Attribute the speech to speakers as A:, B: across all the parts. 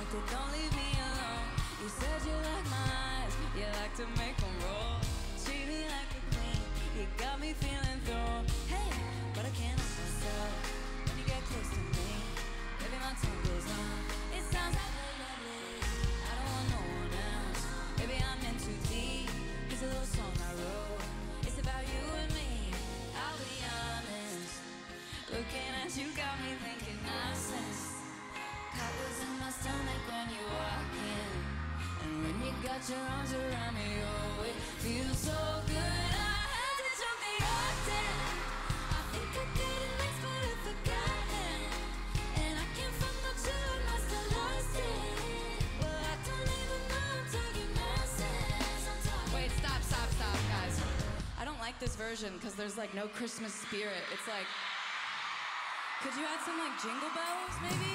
A: disconnected, don't leave me alone. You said you like my eyes, you like to make them roll. Treat me like a queen, you got me feeling thrown. Hey, but I can't help myself when you get close to me. Baby, my tongue goes numb. It sounds like lovely. I don't want no one else. Baby, I'm in too deep. Here's a little song I wrote. It's about you and me. I'll be honest. Looking at you got me thinking nonsense. Cobwebs in my stomach when you walk in, and when you got your arms around me, oh, it feels so good. I had to jump the octane. I think I did it next, but I forgot it. And I can't find the joy, must have lost it. Well, I don't even know I'm talking nonsense. Wait, stop, guys. I don't like this version because there's like no Christmas spirit. It's like, could you add some like jingle bells, maybe?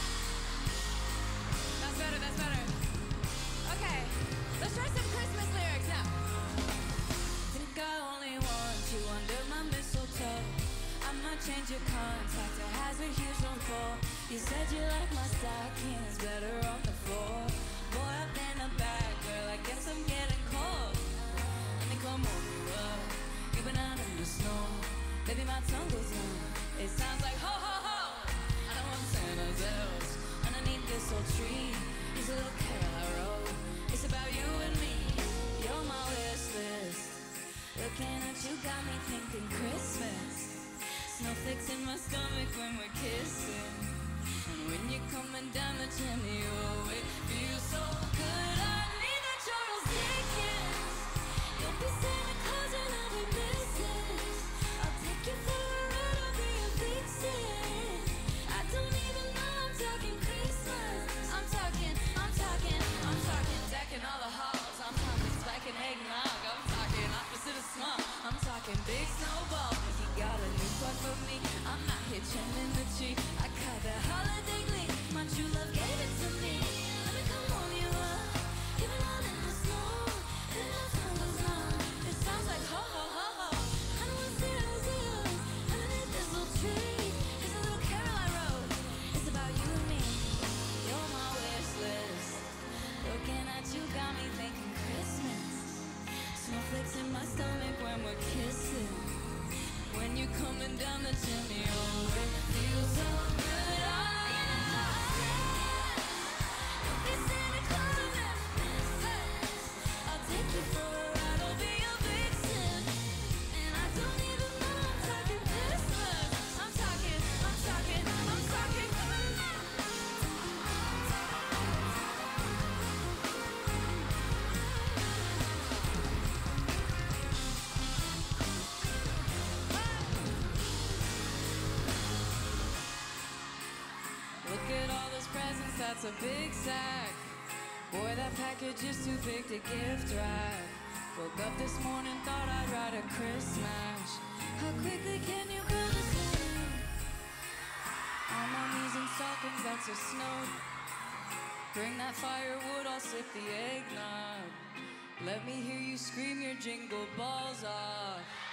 A: That's better. Okay, let's try some Christmas lyrics now. Think I only want you under my mistletoe. I might change your contact, it has a huge no fall. You said you like my stockings better on the floor. Boy, I've been a bad girl, I guess I'm getting cold. Let me come warm you up, you've been out in the snow. Baby, my tongue goes numb, it sounds like ho ho ho. I don't want Santa's elves underneath this old tree. Here's a little carol I wrote. It's about you and me. You're my wish list. Looking at you got me thinking Christmas. Snowflakes in my stomach when we're kissing, and when you're coming down the chimney, oh, it feels so good. I need that Charles Dickens. You'll be Santa Claus and I'll be Mrs. I'll take you for a ride, I'll be a vixen. I don't even know I'm talking Christmas. I'm talking decking all the halls. I'm talking spiking eggnog. I'm talking opposite of small. I'm talking big snowball. If you got a new one for me, I'm not hitching in the tree. I caught that holiday glee. My true love gave it to me. Let me come warm you up. You've been out in the snow, and my tongue goes numb. It sounds like ho ho ho ho. I don't want Santa's elves underneath this little tree. Here's a little carol I wrote. It's about you and me. You're my wish list. Looking at you got me thinking Christmas. Snowflakes in my stomach when we're kissing. When you're coming down the chimney, oh, it feels so good. You'll be Santa Claus and I'll be Mrs. I'll take you for a ride, I'll be your vixen. And I don't even know I'm talking Christmas. I'm talking. Look at all those presents, that's a big sack. Boy, that package is too big to gift wrap. Woke up this morning, thought I'd write a Christmas. How quickly can you grow this morning? On my knees in stockings, that's a snow. Bring that firewood, I'll sip the eggnog. Let me hear you scream your jingle balls off.